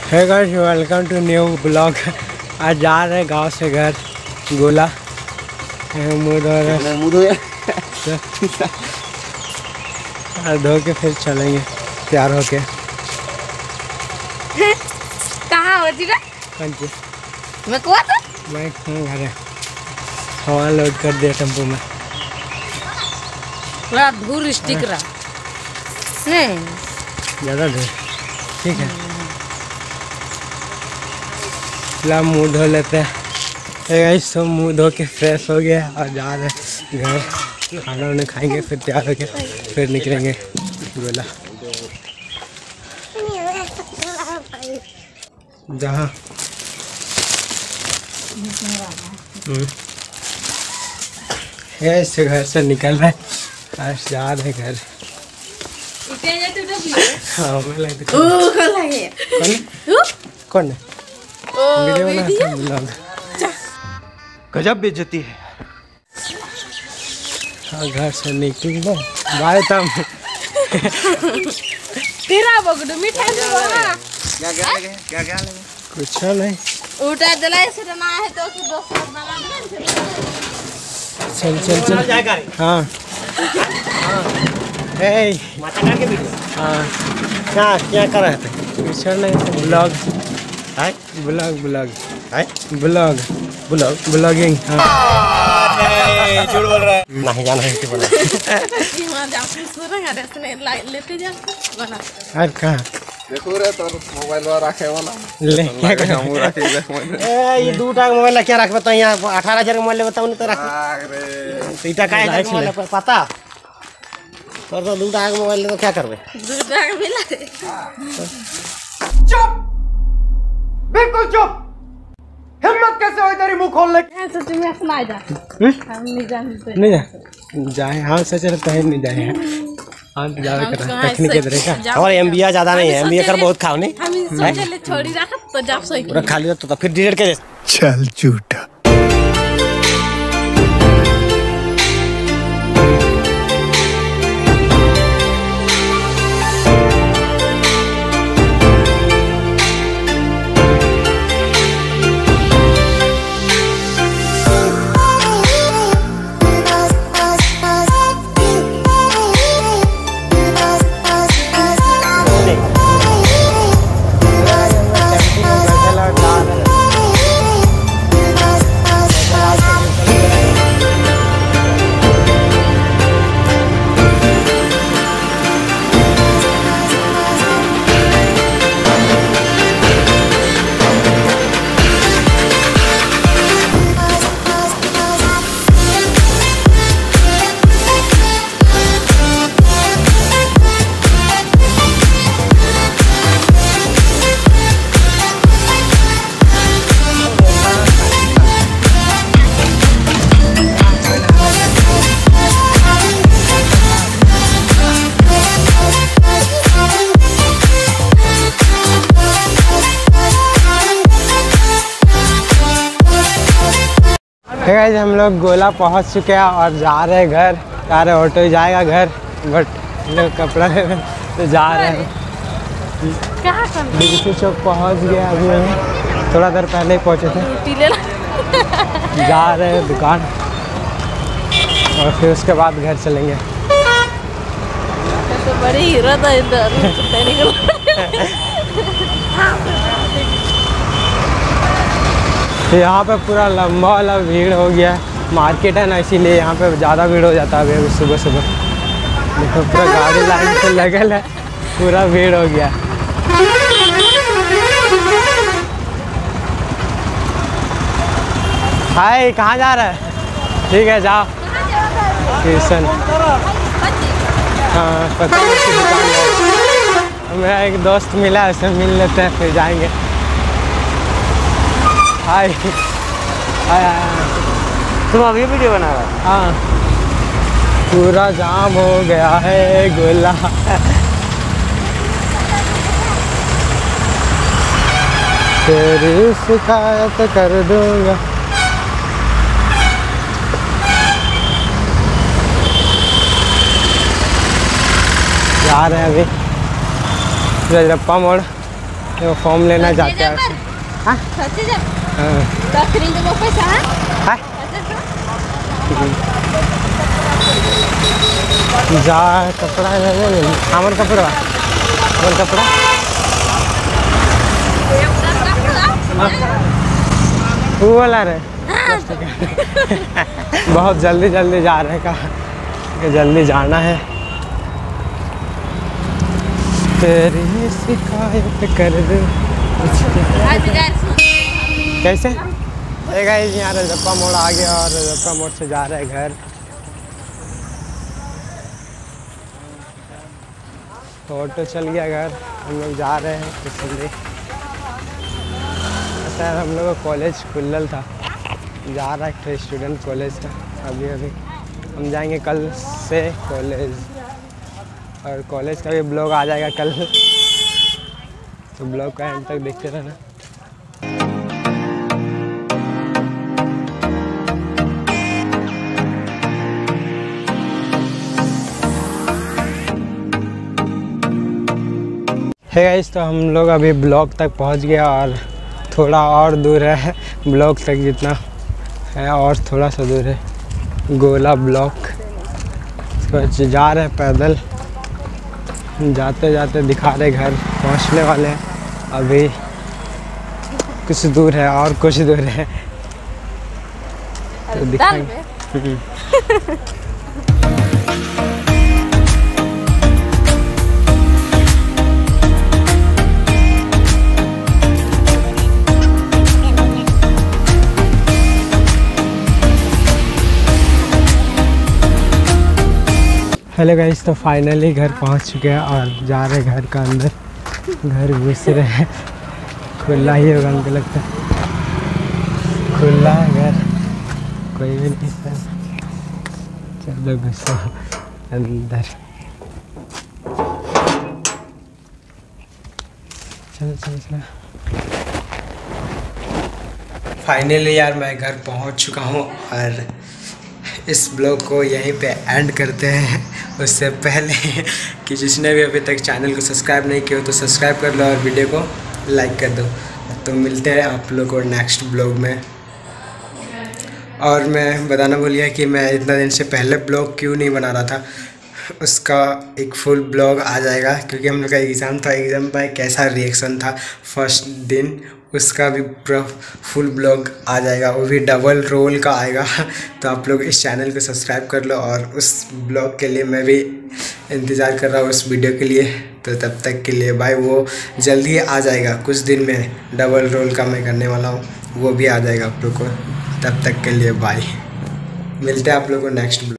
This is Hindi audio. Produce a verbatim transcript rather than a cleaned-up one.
Hey guys, welcome to new blog. आज जा रहे हैं गांव से घर गोला। मुँह धो रहे मुँह धो धो के फिर चलेंगे तैयार होके। कहाँ हो जी? कौन सी? मैं कौन था? मैं घर है। सामान लोड कर दिया टेम्पो में। बड़ा धूल स्टिक रहा नहीं ज़्यादा धूल। ठीक है, फिलहाल मुँह धो लेते हैं। गाइस सब मुँह धो के फ्रेश हो गया और जा रहे घर। खाना वाना खाएंगे फिर तैयार होके फिर निकलेंगे गोला। जहाँ ऐसे घर से निकल रहे आज जा रहे घर। हाँ मैं लगता कौन है? वीडियो बना गजब बेइज्जती है। हाँ घर से निकल गए। बाय तम तेरा बगड़ू मिठाई दे बोला क्या क्या लगे क्या क्या लगे कुछ नहीं। उठा दला से ना है तो कि दोस्त बना दे। चल चल चल हाँ हे माता का के वीडियो हाँ क्या क्या कर रहे थे? कुछ नहीं। ब्लॉग है ब्लॉग ब्लॉग है ब्लॉग ब्लॉग ब्लॉगिंग। हाँ नहीं झूठ बोल रहा है। नहीं जाना है बोला वहां जा के सुरंग रसने लेते जा बना। आज कहाँ देखो रे तो मोबाइल वाला रखे वाला ले क्या कर हम रखे दे ए ये दो टाका मोबाइल क्या रखबे तो यहाँ अठारह हजार मोबाइल बताऊ न तो रख रे तो इटा का मोबाइल पता और तो दो टाका मोबाइल तो क्या करबे? दूधा मिला चुप बिल्कुल चुप। हिम्मत कैसे हो इधर ही मुंह खोल ले? तो तुम्हें सुना जा हम नहीं जानते नहीं जा जाए। हाँ सोच रहे पहन नहीं जाए। हाँ तो जावे कर टेक्निक इधर का। और एमबीए ज्यादा नहीं है, एमबीए कर बहुत खाओ नहीं हम सोचे ले छोड़ी रखत तो जब सही पूरा खा लिया तो फिर डिलीट के चल झूठा। गाइस हम लोग गोला पहुंच चुके हैं और जा रहे हैं घर। जा रहे ऑटो ही जाएगा घर बट लोग कपड़ा तो जा रहे हैं। कहां कर बिगसी चौक पहुंच गया। अभी हम थोड़ा देर पहले ही पहुंचे थे। जा रहे हैं दुकान और फिर उसके बाद घर चलेंगे। तो बड़ी हीरो था इधर निकल। यहाँ पे पूरा लंबा वाला भीड़ हो गया है। मार्केट है ना, इसीलिए यहाँ पे ज़्यादा भीड़ हो जाता है अभी सुबह सुबह। देखो पूरा गाड़ी लाइन से लगल है, पूरा भीड़ हो गया। हाय कहाँ जा रहा है? ठीक है जाओ ट्यूशन। हाँ पता नहीं उसकी दुकान है। मेरा एक दोस्त मिला है, उससे मिल लेते हैं फिर जाएंगे। हाय हाय तुम अभी वीडियो बना रहा है? हाँ पूरा जाम हो गया है गोला। तेरी शिकायत कर दूंगा। जा रहे हैं अभी रजरप्पा मोड़। वो फॉर्म लेना चाहते हैं। हाँ सच्ची जब हाँ तो खरीद वो पैसा है हाँ जा कपड़ा लेने हमार कपड़ा हमार कपड़ा वो वाला रहे बहुत जल्दी जल्दी जा रहे का कि जल्दी जाना है। तेरी शिकायत कर दे कैसे गाइस यहाँ रजप्पा मोड़ आ गया और रजप्पा मोड़ से जा रहे हैं घर। तो ऑटो चल गया घर, हम लोग जा रहे हैं इसलिए। सर हम लोग का कॉलेज खुलल था, जा रहा है एक स्टूडेंट कॉलेज का। अभी अभी हम जाएंगे कल से कॉलेज और कॉलेज का भी ब्लॉग आ जाएगा कल, तो ब्लॉग का एंड तक देखते रहना। है गाइस तो हम लोग अभी ब्लॉक तक पहुंच गया और थोड़ा और दूर है ब्लॉक तक, जितना है और थोड़ा सा दूर है गोला ब्लॉक। तो जा रहे हैं पैदल, जाते जाते दिखा रहे घर, पहुंचने वाले हैं। अभी कुछ दूर है और कुछ दूर है तो दिखाएंगे। हेलो गाइस तो फाइनली घर पहुंच चुके हैं और जा रहे घर का अंदर। घर घुस रहे हैं, खुला ही होगा हमको लगता है, खुला है घर, कोई भी नहीं है। चलो घुसो अंदर, चलो चलो चलो। फाइनली यार मैं घर पहुंच चुका हूं और इस ब्लॉग को यहीं पे एंड करते हैं। उससे पहले कि जिसने भी अभी तक चैनल को सब्सक्राइब नहीं किया हो तो सब्सक्राइब कर लो और वीडियो को लाइक कर दो। तो मिलते हैं आप लोग को नेक्स्ट ब्लॉग में। और मैं बताना भूल गया कि मैं इतना दिन से पहले ब्लॉग क्यों नहीं बना रहा था, उसका एक फुल ब्लॉग आ जाएगा क्योंकि हम लोग का एग्ज़ाम था। एग्ज़ाम पर कैसा रिएक्शन था फर्स्ट दिन, उसका भी पूरा फुल ब्लॉग आ जाएगा, वो भी डबल रोल का आएगा। तो आप लोग इस चैनल को सब्सक्राइब कर लो और उस ब्लॉग के लिए मैं भी इंतज़ार कर रहा हूँ उस वीडियो के लिए। तो तब तक के लिए बाय, वो जल्दी आ जाएगा कुछ दिन में, डबल रोल का मैं करने वाला हूँ, वो भी आ जाएगा आप लोग को। तब तक के लिए बाय, मिलते हैं आप लोग को नेक्स्ट ब्लॉग।